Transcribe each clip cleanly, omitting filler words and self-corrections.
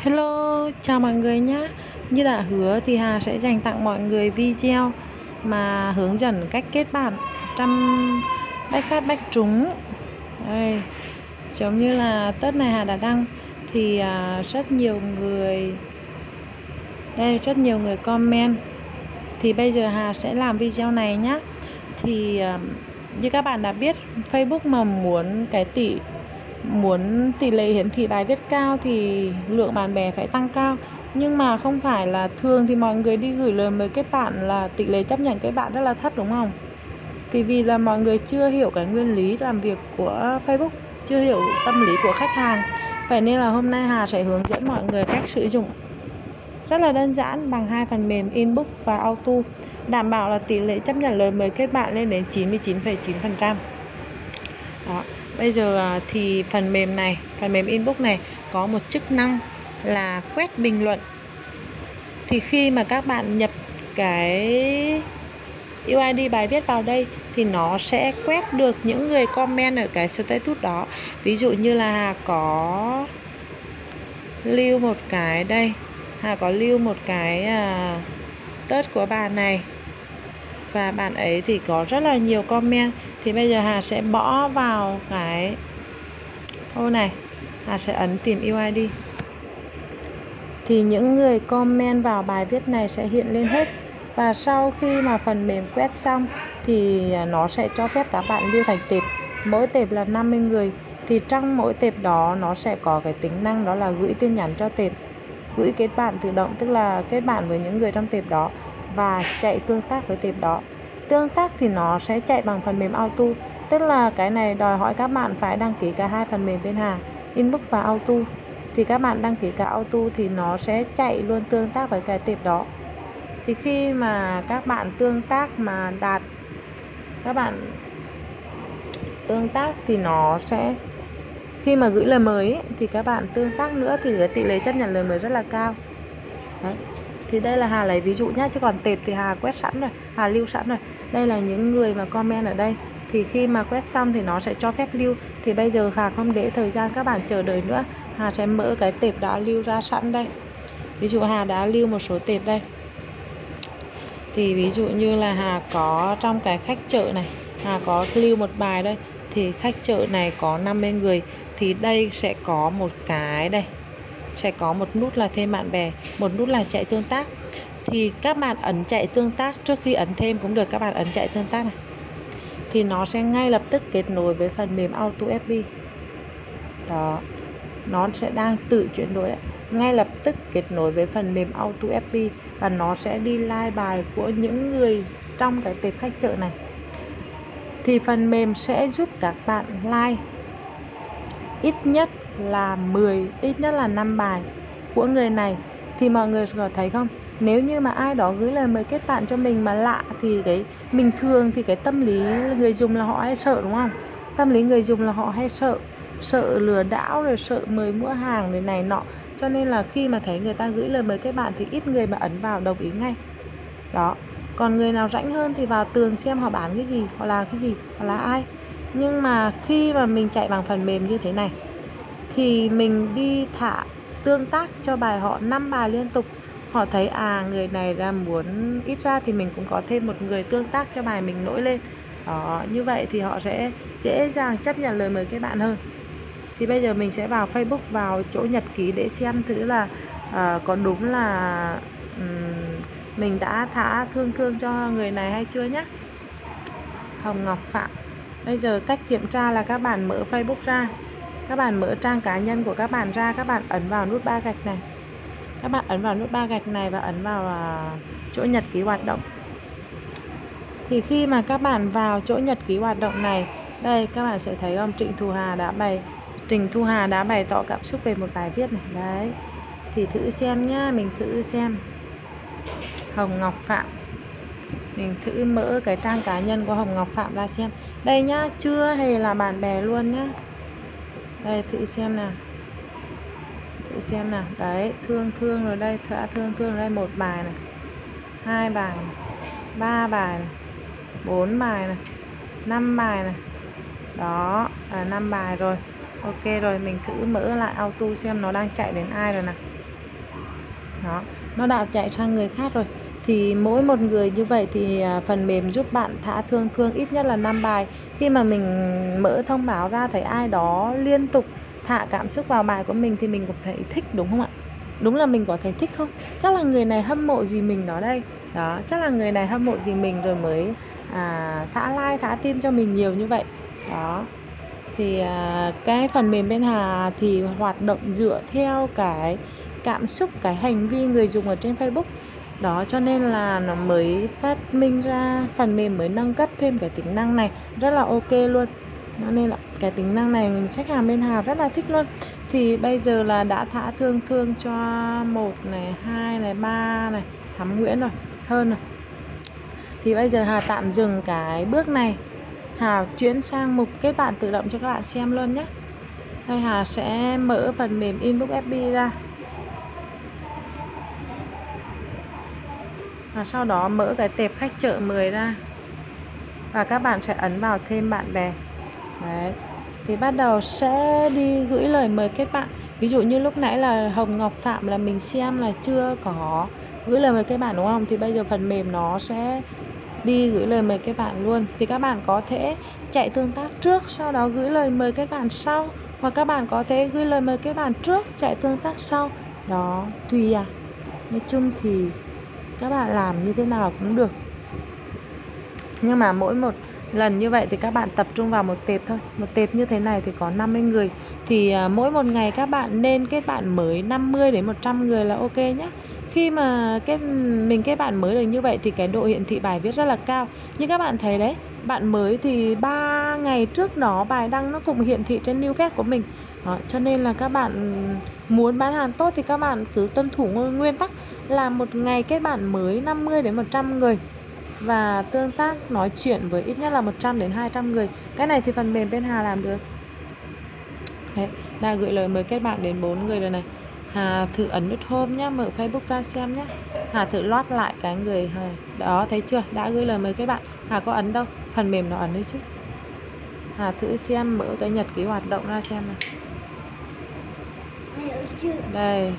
Hello, chào mọi người nhé. Như đã hứa thì Hà sẽ dành tặng mọi người video mà hướng dẫn cách kết bạn trăm bách phát bách trúng. Đây, giống như là Tết này Hà đã đăng thì rất nhiều người comment. Thì bây giờ Hà sẽ làm video này nhé. Thì như các bạn đã biết, Facebook mà muốn tỷ lệ hiển thị bài viết cao thì lượng bạn bè phải tăng cao. Nhưng mà không phải là thường thì mọi người đi gửi lời mời kết bạn là tỷ lệ chấp nhận kết bạn rất là thấp, đúng không? Thì vì là mọi người chưa hiểu cái nguyên lý làm việc của Facebook, chưa hiểu tâm lý của khách hàng. Vậy nên là hôm nay Hà sẽ hướng dẫn mọi người cách sử dụng rất là đơn giản bằng hai phần mềm Inbox và Auto, đảm bảo là tỷ lệ chấp nhận lời mời kết bạn lên đến 99,9%. Đó. Bây giờ thì phần mềm Inbox này có một chức năng là quét bình luận. Thì khi mà các bạn nhập cái UID bài viết vào đây thì nó sẽ quét được những người comment ở cái status đó. Ví dụ như là Hà có lưu một cái đây, Hà có lưu một cái status của bạn này và bạn ấy thì có rất là nhiều comment. Thì bây giờ Hà sẽ bỏ vào cái ô này, Hà sẽ ấn tìm UID. Thì những người comment vào bài viết này sẽ hiện lên hết. Và sau khi mà phần mềm quét xong thì nó sẽ cho phép các bạn lưu thành tệp. Mỗi tệp là 50 người. Thì trong mỗi tệp đó nó sẽ có cái tính năng đó là gửi tin nhắn cho tệp, gửi kết bạn tự động, tức là kết bạn với những người trong tệp đó và chạy tương tác với tệp đó. Tương tác thì nó sẽ chạy bằng phần mềm Auto, tức là cái này đòi hỏi các bạn phải đăng ký cả hai phần mềm bên Hà, Inbox và Auto. Thì các bạn đăng ký cả Auto thì nó sẽ chạy luôn tương tác với cái tệp đó. Thì khi mà các bạn tương tác mà các bạn tương tác thì nó sẽ, khi mà gửi lời mời ấy, thì các bạn tương tác nữa thì cái tỷ lệ chấp nhận lời mời rất là cao. Đấy. Thì đây là Hà lấy ví dụ nhá, chứ còn tệp thì Hà quét sẵn rồi, Hà lưu sẵn rồi. Đây là những người mà comment ở đây. Thì khi mà quét xong thì nó sẽ cho phép lưu. Thì bây giờ Hà không để thời gian các bạn chờ đợi nữa, Hà sẽ mở cái tệp đã lưu ra sẵn đây. Ví dụ Hà đã lưu một số tệp đây. Thì ví dụ như là Hà có trong cái khách chợ này, Hà có lưu một bài đây. Thì khách chợ này có 50 người. Thì đây sẽ có một cái đây, sẽ có một nút là thêm bạn bè, một nút là chạy tương tác. Thì các bạn ấn chạy tương tác, trước khi ấn thêm cũng được, các bạn ấn chạy tương tác này thì nó sẽ ngay lập tức kết nối với phần mềm Auto FB. Đó, nó sẽ đang tự chuyển đổi đấy. Ngay lập tức kết nối với phần mềm Auto FB và nó sẽ đi like bài của những người trong cái tệp khách chợ này. Thì phần mềm sẽ giúp các bạn like ít nhất là 5 bài của người này. Thì mọi người có thấy không, nếu như mà ai đó gửi lời mời kết bạn cho mình mà lạ thì bình thường thì cái tâm lý người dùng là họ hay sợ, đúng không? Tâm lý người dùng là họ hay sợ lừa đảo, rồi sợ mời mua hàng rồi này nọ. Cho nên là khi mà thấy người ta gửi lời mời kết bạn thì ít người mà ấn vào đồng ý ngay. Đó. Còn người nào rảnh hơn thì vào tường xem họ bán cái gì, họ làm cái gì, họ là ai. Nhưng mà khi mà mình chạy bằng phần mềm như thế này thì mình đi thả tương tác cho bài họ 5 bài liên tục. Họ thấy người này ra muốn, ít ra thì mình cũng có thêm một người tương tác cho bài mình nổi lên. Đó, như vậy thì họ sẽ dễ dàng chấp nhận lời mời kết bạn hơn. Thì bây giờ mình sẽ vào Facebook, vào chỗ nhật ký để xem thử là có đúng là mình đã thả thương cho người này hay chưa nhé. Hồng Ngọc Phạm. Bây giờ cách kiểm tra là các bạn mở Facebook ra, các bạn mở trang cá nhân của các bạn ra, các bạn ấn vào nút 3 gạch này. Các bạn ấn vào nút 3 gạch này và ấn vào chỗ nhật ký hoạt động. Thì khi mà các bạn vào chỗ nhật ký hoạt động này, đây các bạn sẽ thấy ông Trịnh Thu Hà đã bày tỏ cảm xúc về một bài viết này. Đấy. Thì thử xem nhá, mình thử xem. Hồng Ngọc Phạm. Mình thử mở cái trang cá nhân của Hồng Ngọc Phạm ra xem. Đây nhá, chưa hề là bạn bè luôn nhá. Đây, thử xem nào. Đấy, thương rồi đây, thương rồi đây, 1 bài này, 2 bài này, 3 bài này, 4 bài này, 5 bài này. Đó, là 5 bài rồi. Ok rồi, mình thử mở lại Auto xem nó đang chạy đến ai rồi nào. Đó, nó đã chạy sang người khác rồi. Thì mỗi một người như vậy thì phần mềm giúp bạn thả thương ít nhất là 5 bài. Khi mà mình mở thông báo ra thấy ai đó liên tục thả cảm xúc vào bài của mình thì mình cũng thấy thích, đúng không ạ? Đúng là mình có thấy thích không? Chắc là người này hâm mộ gì mình đó đây. Đó, chắc là người này hâm mộ gì mình rồi mới thả like, thả tim cho mình nhiều như vậy. Đó. Thì cái phần mềm bên Hà thì hoạt động dựa theo cái cảm xúc, cái hành vi người dùng ở trên Facebook. Đó, cho nên là nó mới phát minh ra, phần mềm mới nâng cấp thêm cái tính năng này, rất là ok luôn. Cho nên là cái tính năng này khách hàng bên Hà rất là thích luôn. Thì bây giờ là đã thả thương cho 1 này, 2 này, 3 này, Thắm Nguyễn rồi, hơn rồi. Thì bây giờ Hà tạm dừng cái bước này, Hà chuyển sang mục kết bạn tự động cho các bạn xem luôn nhé. Đây, Hà sẽ mở phần mềm Inbox FB ra. Và sau đó mở cái tệp khách chợ 10 ra. Và các bạn sẽ ấn vào thêm bạn bè. Đấy. Thì bắt đầu sẽ đi gửi lời mời kết bạn. Ví dụ như lúc nãy là Hồng Ngọc Phạm là mình xem là chưa có gửi lời mời kết bạn, đúng không? Thì bây giờ phần mềm nó sẽ đi gửi lời mời kết bạn luôn. Thì các bạn có thể chạy tương tác trước, sau đó gửi lời mời kết bạn sau. Hoặc các bạn có thể gửi lời mời kết bạn trước, chạy tương tác sau. Đó, tùy à. Nói chung thì các bạn làm như thế nào cũng được. Nhưng mà mỗi một lần như vậy thì các bạn tập trung vào một tệp thôi. Một tệp như thế này thì có 50 người. Thì mỗi một ngày các bạn nên kết bạn mới 50 đến 100 người là ok nhé. Khi mà mình kết bạn mới được như vậy thì cái độ hiển thị bài viết rất là cao. Như các bạn thấy đấy, bạn mới thì 3 ngày trước đó bài đăng nó cũng hiển thị trên new feed của mình. Đó, cho nên là các bạn muốn bán hàng tốt thì các bạn cứ tuân thủ nguyên tắc là một ngày kết bạn mới 50 đến 100 người và tương tác nói chuyện với ít nhất là 100 đến 200 người. Cái này thì phần mềm bên Hà làm được. Đấy, đã gửi lời mời kết bạn đến 4 người rồi này. Hà thử ấn nút home nhá, mở Facebook ra xem nhá. Hà thử loát lại cái người đó, thấy chưa? Đã gửi lời mời kết bạn. Hà có ấn đâu, phần mềm nó ấn đấy chứ. Hà thử xem, mở cái nhật ký hoạt động ra xem này. Đây.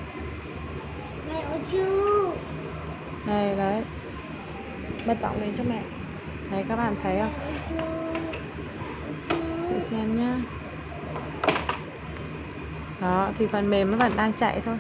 Đây đấy. Bật bóng lên cho mẹ. Đấy, các bạn thấy không? Thử xem nhá. Đó, thì phần mềm nó vẫn đang chạy thôi.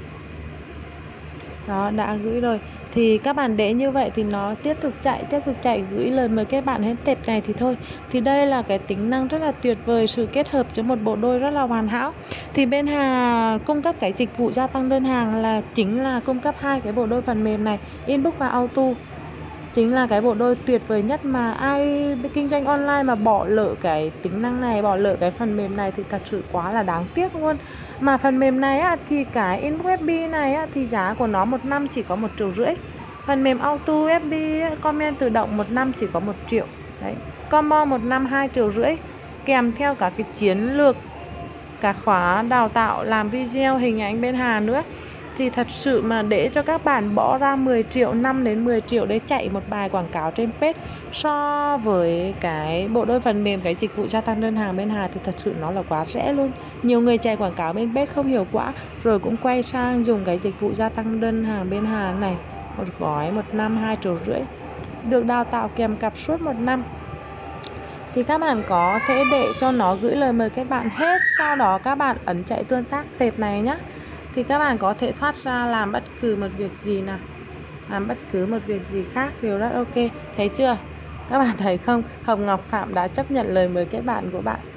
Đó, đã gửi rồi. Thì các bạn để như vậy thì nó tiếp tục chạy gửi lời mời kết bạn hết tệp này thì thôi. Thì đây là cái tính năng rất là tuyệt vời, sự kết hợp cho một bộ đôi rất là hoàn hảo. Thì bên Hà cung cấp cái dịch vụ gia tăng đơn hàng là chính là cung cấp hai cái bộ đôi phần mềm này, Inbox và Auto. Chính là cái bộ đôi tuyệt vời nhất mà ai kinh doanh online mà bỏ lỡ cái tính năng này, bỏ lỡ cái phần mềm này thì thật sự quá là đáng tiếc luôn. Mà phần mềm này á, thì cái Inbox FB này á, thì giá của nó 1 năm chỉ có 1,5 triệu. Phần mềm Auto FB á, comment tự động 1 năm chỉ có 1 triệu. Đấy, combo 1 năm 2,5 triệu, kèm theo cả cái chiến lược, cả khóa đào tạo làm video hình ảnh bên Hà nữa. Thì thật sự mà để cho các bạn bỏ ra 10 triệu, 5 đến 10 triệu để chạy một bài quảng cáo trên page so với cái bộ đôi phần mềm, cái dịch vụ gia tăng đơn hàng bên Hà thì thật sự nó là quá rẻ luôn. Nhiều người chạy quảng cáo bên page không hiệu quả rồi cũng quay sang dùng cái dịch vụ gia tăng đơn hàng bên Hà này. Một gói 1 năm 2,5 triệu, được đào tạo kèm cặp suốt 1 năm. Thì các bạn có thể để cho nó gửi lời mời kết bạn hết, sau đó các bạn ấn chạy tương tác tệp này nhé. Thì các bạn có thể thoát ra làm bất cứ một việc gì nào, làm bất cứ một việc gì khác đều rất ok. Thấy chưa? Các bạn thấy không? Hồng Ngọc Phạm đã chấp nhận lời mời kết bạn của bạn.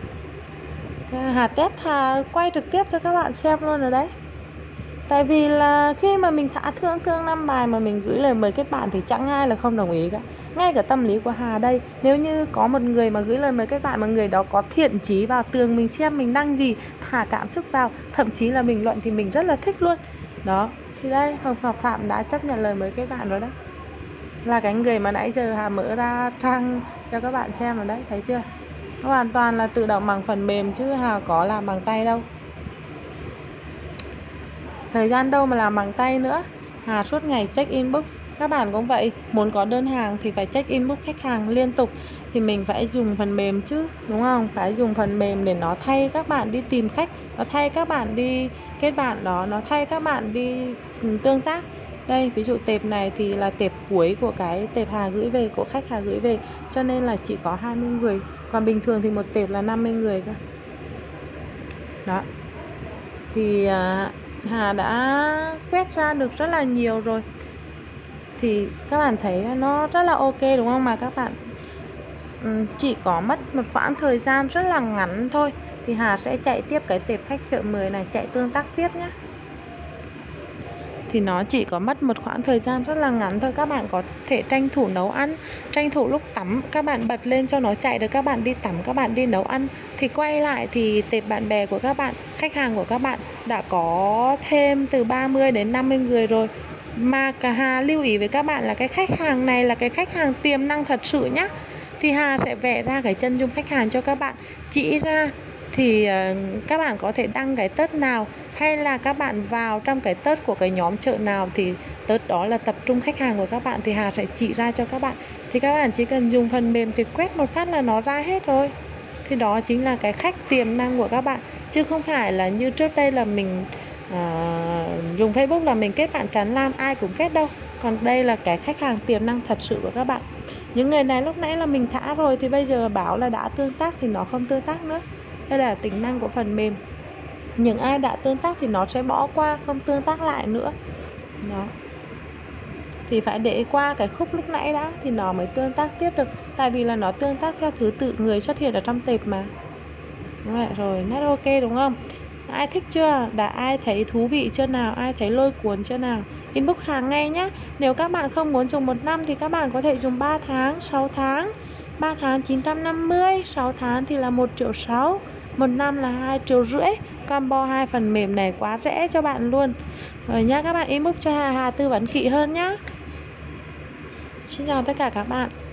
Hà test, Hà quay trực tiếp cho các bạn xem luôn rồi đấy. Tại vì là khi mà mình thả thương 5 bài mà mình gửi lời mời kết bạn thì chẳng ai là không đồng ý cả. Ngay cả tâm lý của Hà đây, nếu như có một người mà gửi lời mời kết bạn mà người đó có thiện chí vào tường mình xem mình đăng gì, thả cảm xúc vào, thậm chí là bình luận thì mình rất là thích luôn. Đó, thì đây Hồng Ngọc Phạm đã chấp nhận lời mời kết bạn rồi đấy. Là cái người mà nãy giờ Hà mở ra trang cho các bạn xem rồi đấy, thấy chưa? Nó hoàn toàn là tự động bằng phần mềm chứ Hà có làm bằng tay đâu. Thời gian đâu mà làm bằng tay nữa. Hà suốt ngày check inbox, Các bạn cũng vậy, muốn có đơn hàng thì phải check inbox khách hàng liên tục, thì mình phải dùng phần mềm chứ, đúng không? Phải dùng phần mềm để nó thay các bạn đi tìm khách, nó thay các bạn đi kết bạn đó, nó thay các bạn đi tương tác. Đây, ví dụ tệp này thì là tệp cuối của cái tệp Hà gửi về, của khách Hà gửi về, cho nên là chỉ có 20 người. Còn bình thường thì một tệp là 50 người cơ. Đó. Thì Hà đã quét ra được rất là nhiều rồi. Thì các bạn thấy nó rất là ok đúng không? Mà các bạn chỉ có mất một khoảng thời gian rất là ngắn thôi. Thì Hà sẽ chạy tiếp cái tệp khách chợ 10 này, chạy tương tác tiếp nhé. Thì nó chỉ có mất một khoảng thời gian rất là ngắn thôi. Các bạn có thể tranh thủ nấu ăn, tranh thủ lúc tắm các bạn bật lên cho nó chạy, được các bạn đi tắm, các bạn đi nấu ăn, thì quay lại thì tệp bạn bè của các bạn, khách hàng của các bạn đã có thêm từ 30 đến 50 người rồi. Mà cả Hà lưu ý với các bạn là cái khách hàng này là cái khách hàng tiềm năng thật sự nhá. Thì Hà sẽ vẽ ra cái chân dung khách hàng cho các bạn, chỉ ra thì các bạn có thể đăng cái tớt nào, hay là các bạn vào trong cái tớt của cái nhóm chợ nào thì tớt đó là tập trung khách hàng của các bạn, thì Hà sẽ chỉ ra cho các bạn. Thì các bạn chỉ cần dùng phần mềm thì quét một phát là nó ra hết rồi. Thì đó chính là cái khách tiềm năng của các bạn, chứ không phải là như trước đây là mình dùng Facebook là mình kết bạn tràn lan ai cũng kết đâu. Còn đây là cái khách hàng tiềm năng thật sự của các bạn. Những người này lúc nãy là mình thả rồi, thì bây giờ bảo là đã tương tác thì nó không tương tác nữa. Đây là tính năng của phần mềm. Những ai đã tương tác thì nó sẽ bỏ qua, không tương tác lại nữa. Đó. Thì phải để qua cái khúc lúc nãy đã thì nó mới tương tác tiếp được. Tại vì là nó tương tác theo thứ tự người xuất hiện ở trong tệp mà. Đúng vậy rồi, nét ok đúng không? Ai thích chưa? Đã ai thấy thú vị chưa nào? Ai thấy lôi cuốn chưa nào? Inbox hàng ngay nhé. Nếu các bạn không muốn dùng 1 năm thì các bạn có thể dùng 3 tháng, 6 tháng. 3 tháng 950, 6 tháng thì là 1,6 triệu, 1 năm là 2,5 triệu. Combo 2 phần mềm này quá rẻ cho bạn luôn. Rồi nhá, các bạn inbox cho Hà tư vấn kỹ hơn nhá. Xin chào tất cả các bạn.